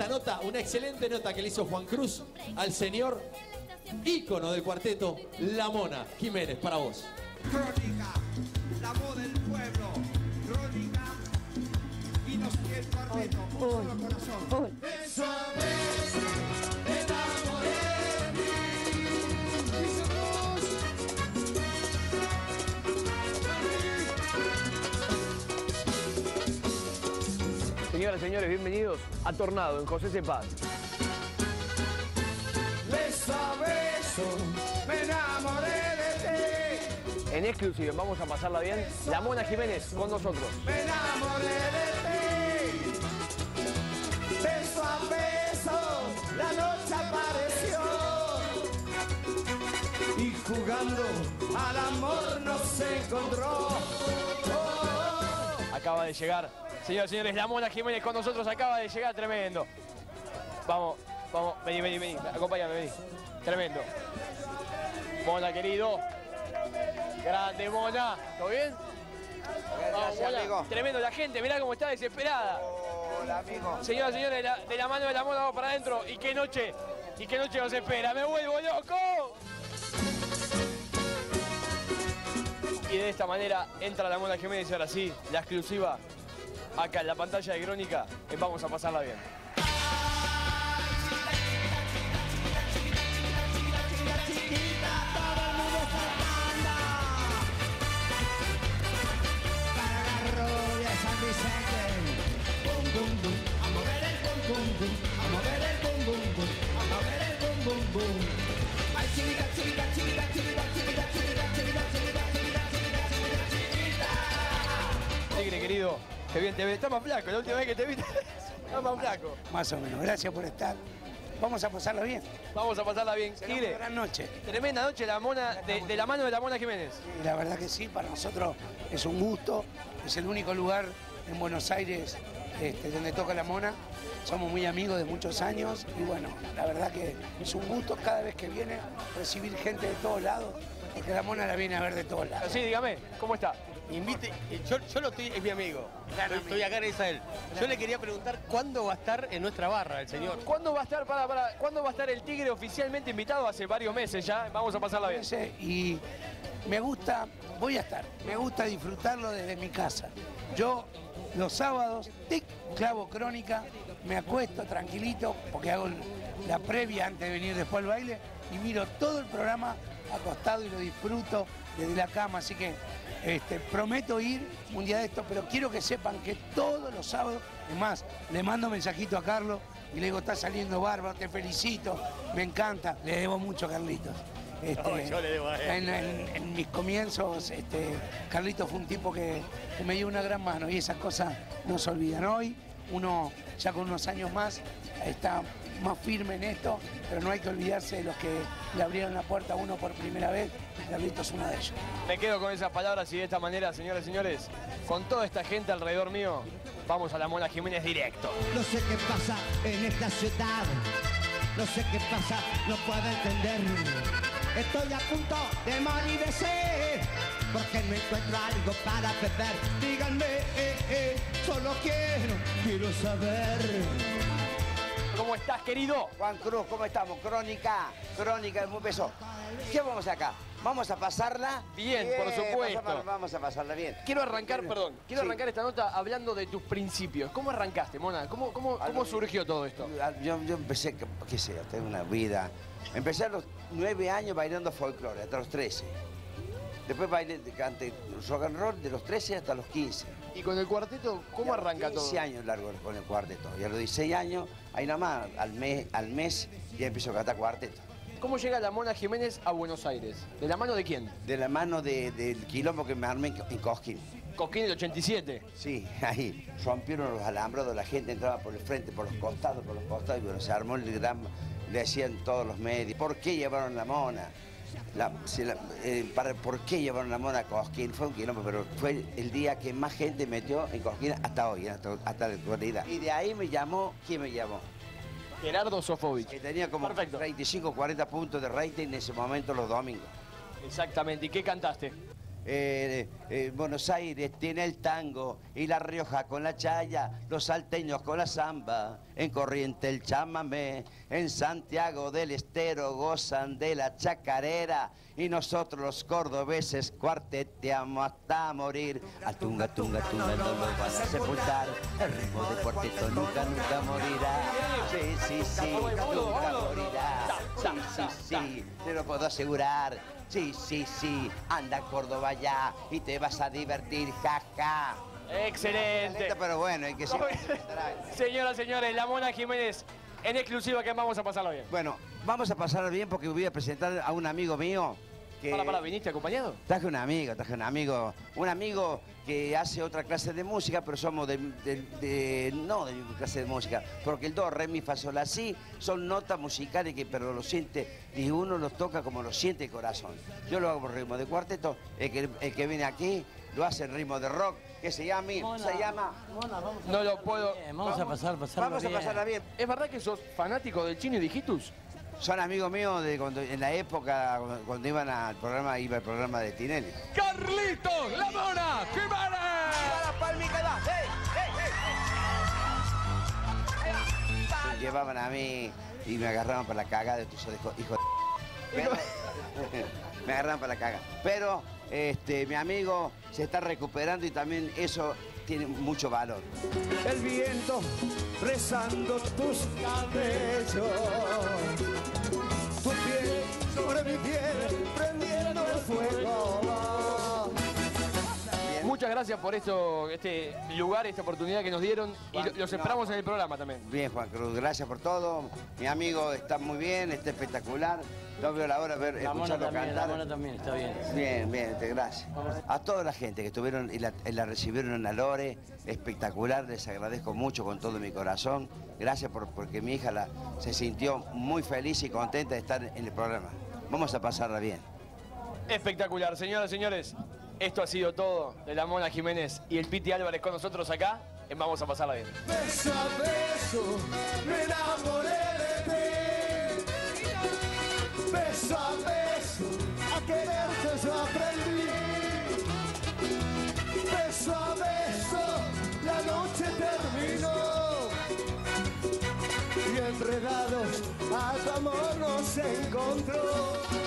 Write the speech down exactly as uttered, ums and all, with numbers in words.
esta nota, una excelente nota que le hizo Juan Cruz al señor ícono del cuarteto, La Mona Jiménez, para vos. Crónica, la voz del pueblo. Crónica, y nos quiere el cuarteto, un solo corazón. Beso a beso, me enamoré de ti. Señoras y señores, bienvenidos a Tornado en José C. Paz. Beso a beso, me enamoré de ti. En exclusiva, vamos a pasarla bien. La Mona Jiménez con nosotros. Me enamoré de ti. Beso a beso, la noche apareció. Y jugando al amor nos encontró. Oh. Acaba de llegar, señoras y señores, La Mona Jiménez con nosotros. Acaba de llegar, tremendo. Vamos, vamos, vení, vení, vení. Acompáñame, vení. Tremendo. Mona, querido. Grande, Mona. ¿Todo bien? Vamos, Mona. Amigo. Tremendo la gente, mirá cómo está desesperada. Hola, amigo. Señoras y señores, de la, de la mano de La Mona vamos para adentro. ¿Y qué noche? ¿Y qué noche nos espera? ¡Me vuelvo loco! Y de esta manera entra La Mona Jiménez y ahora sí, la exclusiva, acá en la pantalla de Crónica, eh, vamos a pasarla bien. Tigre, querido, qué bien te ves. Estás más flaco, la última vez que te vi estás más flaco. Más o menos, gracias por estar. Vamos a pasarla bien. Vamos a pasarla bien. Será una Tigre, gran noche. tremenda noche la mona, de, de la mano de La Mona Jiménez. Y la verdad que sí, para nosotros es un gusto. Es el único lugar en Buenos Aires este, donde toca La Mona. Somos muy amigos de muchos años y bueno, la verdad que es un gusto cada vez que viene recibir gente de todos lados, porque La Mona la viene a ver de todos lados. Sí, dígame, ¿cómo está? Invite, yo, yo lo estoy, es mi amigo. Estoy, estoy acá en Israel. Yo le quería preguntar cuándo va a estar en nuestra barra el señor. ¿Cuándo va a estar, para, para, ¿cuándo va a estar el Tigre oficialmente invitado? Hace varios meses ya, vamos a pasarla bien. Y me gusta, voy a estar, me gusta disfrutarlo desde mi casa. Yo los sábados, tic, clavo Crónica, me acuesto tranquilito porque hago la previa antes de venir después al baile y miro todo el programa acostado y lo disfruto desde la cama, así que este, prometo ir un día de esto, pero quiero que sepan que todos los sábados, es más, le mando un mensajito a Carlos y le digo, está saliendo bárbaro, te felicito, me encanta, le debo mucho a Carlitos. Este, No, yo le debo a él. En, en- en mis comienzos, este, Carlitos fue un tipo que, que me dio una gran mano y esas cosas no se olvidan. Hoy uno ya con unos años más está más firme en esto, pero no hay que olvidarse de los que le abrieron la puerta a uno por primera vez. Carlitos es uno de ellos. Me quedo con esas palabras y de esta manera, señoras y señores, con toda esta gente alrededor mío, vamos a La Mona Jiménez directo. No sé qué pasa en esta ciudad, no sé qué pasa, no puedo entender. Estoy a punto de morir de sed, porque no encuentro algo para beber. Díganme, eh, eh, solo quiero, quiero saber. ¿Cómo estás, querido? Juan Cruz, ¿cómo estamos? Crónica, Crónica, un beso. ¿Qué vamos acá? Vamos a pasarla Bien, por supuesto. Vamos a, vamos a pasarla bien. Quiero arrancar, perdón, quiero Sí. arrancar esta nota hablando de tus principios. ¿Cómo arrancaste, Mona? ¿Cómo, cómo, cómo surgió todo esto? Yo, yo empecé, qué sé, yo, tengo una vida. Empecé a los nueve años bailando folclore, hasta los trece. Después bailé, canté rock and roll de los trece hasta los quince. Y con el cuarteto, ¿cómo Y a los arranca todo? quince años largo con el cuarteto. Y a los dieciséis años, ahí nomás, al mes, al mes ya empiezo a cantar cuarteto. ¿Cómo llega La Mona Jiménez a Buenos Aires? ¿De la mano de quién? De la mano de- del quilombo que me armé en, en Cosquín. Cosquín del ochenta y siete. Sí, ahí rompieron los alambrados, la gente entraba por el frente, por los costados, por los costados, y bueno, se armó el gran, le decían todos los medios, ¿por qué llevaron la mona? La- se la- eh, para, ¿Por qué llevaron la mona a Cosquín? Fue un quilombo, pero fue el día que más gente metió en Cosquín hasta hoy, hasta, hasta la actualidad. Y de ahí me llamó, ¿quién me llamó? Gerardo Sofovich. Que tenía como Perfecto. treinta y cinco, cuarenta puntos de rating en ese momento los domingos. Exactamente. ¿Y qué cantaste? Eh, eh, Buenos Aires tiene el tango y La Rioja con la chaya, los salteños con la samba, en Corriente el chamamé, en Santiago del Estero gozan de la chacarera y nosotros los cordobeses cuarteteamos hasta morir. Al tunga, tunga, tunga no lo van a sepultar, el ritmo de cuarteto nunca, nunca morirá. Sí, sí, sí, nunca morirá. Sí, sí, sí, te lo puedo asegurar. Sí, sí, sí, anda a Córdoba ya y te vas a divertir, jaja. Excelente. Pero bueno, hay que ser... Señoras, señores, La Mona Jiménez, en exclusiva que vamos a pasarlo bien. Bueno, vamos a pasarlo bien porque voy a presentar a un amigo mío que... Para, para, ¿viniste acompañado? Traje un amigo, traje un amigo, un amigo que hace otra clase de música, pero somos de, de, de no de mi clase de música, porque el do, re, mi, fa, sol, la, si son notas musicales que pero lo siente y uno los toca como lo siente el corazón. Yo lo hago por ritmo de cuarteto, el que, el que viene aquí lo hace en ritmo de rock, que se llama, Mona, se llama... Mona, vamos a No lo puedo... bien, vamos a pasar, pasarlo Vamos bien. a pasarla bien. ¿Es verdad que sos fanático del Chino y de Hijitus? Son amigos míos de cuando, en la época cuando iban al programa, iba el programa de Tinelli. Carlitos, La Mona Jiménez. Me llevaban a mí y me agarraban para la cagada de tus hijos hijo de... Pero, me agarraban para la caga. Pero este, mi amigo se está recuperando y también eso tiene mucho valor. El viento rezando tus cabellos, tu piel sobre mi piel, prendiendo el fuego. Muchas gracias por esto, este lugar, esta oportunidad que nos dieron y Juan, lo- los no. esperamos en el programa también. Bien, Juan Cruz, gracias por todo. Mi amigo está muy bien, está espectacular. No veo la hora de ver, La Mona escucharlo también, la cantar. Mona también, está bien. Bien, bien, te- gracias. A toda la gente que estuvieron y la, y la recibieron en la Lore, espectacular, les agradezco mucho con todo mi corazón. Gracias por, porque mi hija la, se sintió muy feliz y contenta de estar en el programa. Vamos a pasarla bien. Espectacular, señoras y señores. Esto ha sido todo de La Mona Jiménez y el Piti Álvarez con nosotros acá en Vamos a pasarla bien. Beso a beso me enamoré de ti. Beso a beso a quererte yo aprendí. Beso a beso la noche terminó. Y enredados a tu amor nos encontró.